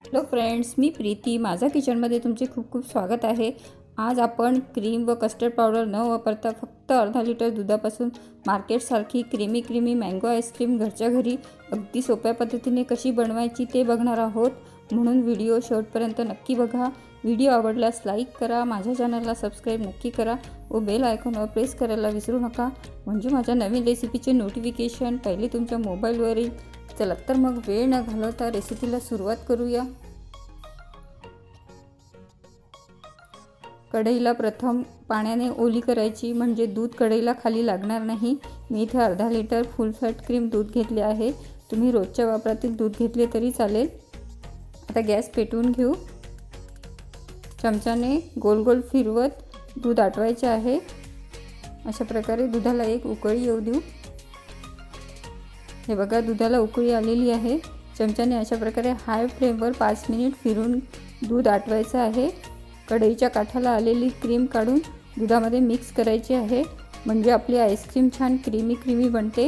Hello friends, मी प्रीती. माझ्या किचनमध्ये तुमचे खूप खूप स्वागत आहे. आज आपण क्रीम व कस्टर्ड पावडर न वापरता फक्त अर्धा लिटर दुधापासून मार्केटसारखी क्रीमी मँगो आईस्क्रीम घरच्या घरी अगदी सोप्या पद्धतीने कशी बनवायची ते बघणार आहोत. म्हणून व्हिडिओ शेवटपर्यंत नक्की बघा. व्हिडिओ आवडल्यास लाईक करा, माझ्या चॅनलला सबस्क्राईब नक्की करा व बेल आयकॉनवर प्रेस करायला विसरू नका, म्हणजे माझ्या नवीन रेसिपीचे नोटिफिकेशन पहिले तुमच्या मोबाईलवर येईल. चला तर मग वेळ न घालवता रेसिपीला सुरुवात करूया. कढईला प्रथम पाण्याने ओली करायची, म्हणजे दूध कढईला खाली लागणार नाही. मी इथे अर्धा लिटर फुल फॅट क्रीम दूध घेतले आहे. तुम्ही रोजच्या वापरातील दूध घेतले तरी चालेल. आता गॅस पेटवून घेऊ. चमच्याने गोल गोल फिरवत दूध आटवायचे आहे. अशा प्रकारे दुधाला एक उकळी येऊ देऊ. हे बघा, दुधाला उकळी आलेली आहे. चमच्याने अशा प्रकारे हाय फ्लेमवर 5 मिनिट फिरून दूध आटवायचं आहे. कढईच्या काठाला आलेली क्रीम काढून दुधामध्ये मिक्स करायची आहे, म्हणजे आपली आईस्क्रीम छान क्रीमी बनते.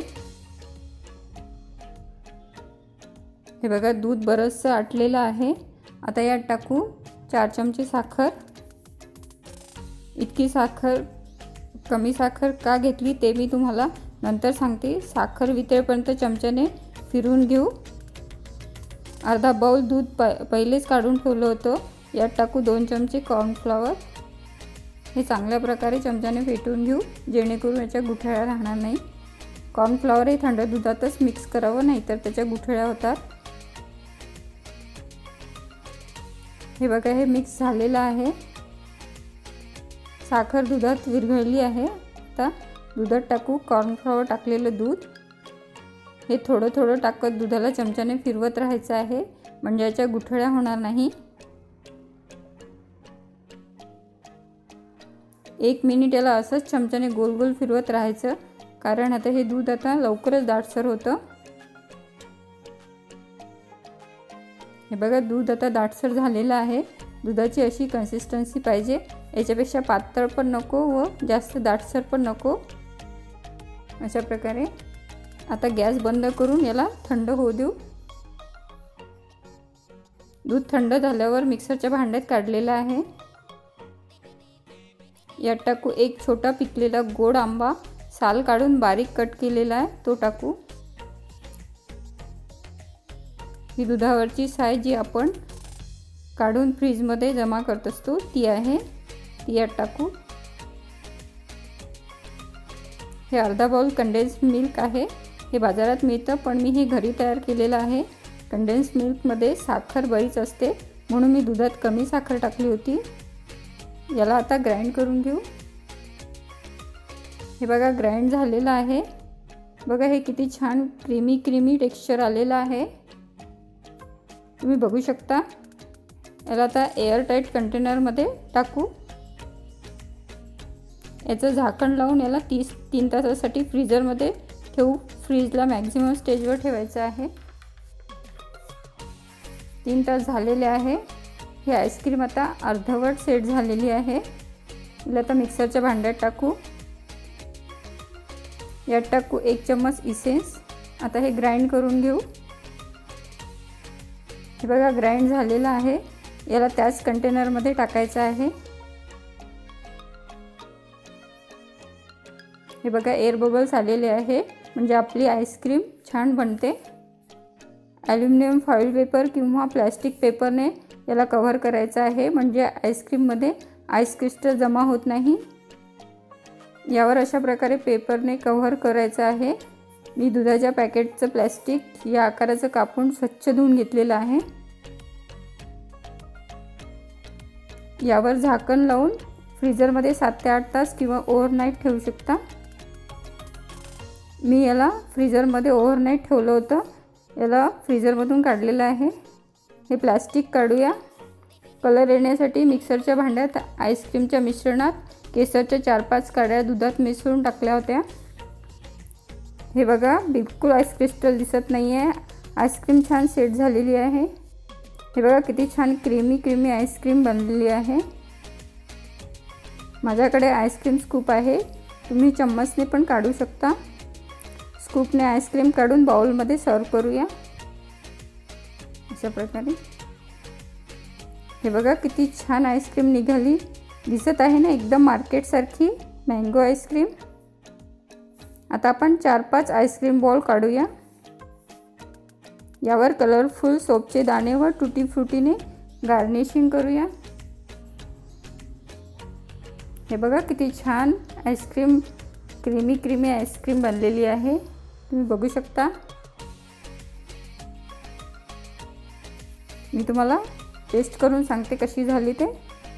हे बघा, दूध बरंचसं आटलेलं आहे. आता यात टाकू 4 चमचे साखर. इतकी साखर, कमी साखर का घेतली ते मी तुम्हाला नंतर सांगते. साखर वितळेपर्यंत चमच्याने फिरून घेऊ. अर्धा बाउल दूध पहिलेच काढून ठेवलं होतं. यात टाकू 2 चमचे कॉर्नफ्लॉवर. हे चांगल्या प्रकारे चमच्याने फेटून घेऊ, जेणेकरून याच्या गुठळ्या राहणार नाही. कॉर्नफ्लॉवर हे थंड दुधातच मिक्स करावं, नाहीतर त्याच्या गुठळ्या होतात. हे बघा, हे मिक्स झालेलं आहे. साखर दुधात विरघळली आहे. आता दुधात टाकू कॉर्नफ्लॉवर टाकलेलं दूध. हे थोडं टाकत दुधाला चमच्याने फिरवत राहायचं आहे, म्हणजे याच्या गुठळ्या होणार नाही. 1 मिनिट याला असंच चमच्याने गोल गोल फिरवत राहायचं, कारण आता हे दूध आता लवकरच दाटसर होतं. हे बघा, दूध आता दाटसर झालेलं आहे. दुधाची अशी कन्सिस्टन्सी पाहिजे. याच्यापेक्षा पातळ पण नको व जास्त दाटसर पण नको. अशा प्रकारे आता गॅस बंद करून याला थंड होऊ देऊ. दूध थंड झाल्यावर मिक्सरच्या भांड्यात काढलेलं आहे. यात टाकू 1 छोटा पिकलेला गोड आंबा, साल काढून बारीक कट केलेला आहे, तो टाकू. ही दुधावरची साय जी आपण काढून फ्रीजमध्ये जमा करत असतो ती आहे, ती यात टाकू. हे अर्धा बाउल कंडेन्स मिल्क आहे. हे बाजारात मिळतं, पण मी हे घरी तयार केलेलं आहे. कंडेन्स मिल्कमध्ये साखर बरीच असते, म्हणून मी दुधात कमी साखर टाकली होती. याला आता ग्राइंड करून घेऊ. हे बघा, ग्राइंड झालेलं आहे. बघा, हे किती छान क्रीमी टेक्स्चर आलेलं आहे, तुम्ही बघू शकता. याला आता एअरटाईट कंटेनरमध्ये टाकू. याचं झाकण लावून याला 3 तासासाठी फ्रीजरमध्ये ठेवू. फ्रीजला मॅक्झिमम स्टेजवर ठेवायचं आहे. 3 तास झालेले आहे. ही आईस्क्रीम आता अर्धवट सेट झालेली आहे. हिला आता मिक्सरच्या भांड्यात टाकू. यात टाकू 1 चम्मच इसेन्स. आता हे ग्राइंड करून घेऊ. हे बघा, ग्राइंड झालेलं आहे. याला त्याच कंटेनरमध्ये टाकायचं आहे. हे बघा, एअर बबल्स आलेले आहे, म्हणजे आपली आईस्क्रीम छान बनते. ॲल्युमिनियम फॉईल पेपर किंवा प्लॅस्टिक पेपरने याला कव्हर करायचं आहे, म्हणजे आईस्क्रीममध्ये आईस क्रिस्टल जमा होत नाही. यावर अशा प्रकारे पेपरने कव्हर करायचं आहे. मी दुधाच्या पॅकेटचं प्लॅस्टिक या आकाराचं कापून स्वच्छ धुवून घेतलेलं आहे. यावर झाकण लावून फ्रीजरमध्ये 7 ते 8 तास किंवा ओव्हरनाईट ठेवू शकता. मी याला फ्रीजरमध्ये ओव्हरनाईट ठेवलं होतं. याला फ्रीजरमधून काढलेलं आहे. हे प्लॅस्टिक काढूया. कलर येण्यासाठी मिक्सरच्या भांड्यात आईस्क्रीमच्या मिश्रणात केसरच्या 4-5 काड्या दुधात मिसळून टाकल्या होत्या. हे बघा, बिलकुल आईस क्रिस्टल दिसत नाही आहे. आईस्क्रीम छान सेट झालेली आहे. हे बघा, किती छान क्रीमी आईस्क्रीम बनलेली आहे. माझ्याकडे आईस्क्रीम स्कूप आहे, तुम्ही चम्मचने पण काढू शकता. स्कूपने आईस्क्रीम काढून बाउलमध्ये सर्व करूया. अशा प्रकारे हे बघा किती छान आईस्क्रीम निघाली, दिसत आहे ना एकदम मार्केटसारखी मँगो आईस्क्रीम। आता आपण 4-5 आईस्क्रीम बॉल काढूया। यावर कलरफुल सोपचे दाणे व टुटी फ्रुटीने गार्निशिंग करूया। हे बघा किती छान आईस्क्रीम क्रीमी आईस्क्रीम बनलेली आहे, तुम्ही बघू शकता। मी तुम्हाला टेस्ट करून सांगते कशी झाली ते।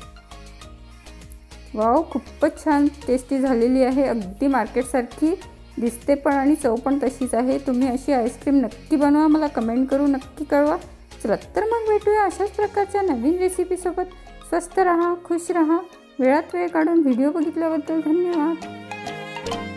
वाव, खूपच छान टेस्टी झालेली आहे, अगदी मार्केटसारखी दिसते पण आणि चव पण तशीच आहे। तुम्ही अशी आईस्क्रीम नक्की बनवा, मला कमेंट करून नक्की कळवा। चला तर मग भेटूया अशाच प्रकारच्या नवीन रेसिपीसोबत। स्वस्त रहा, खुश रहा। वेळात वेळ काढून व्हिडिओ बघितल्याबद्दल धन्यवाद।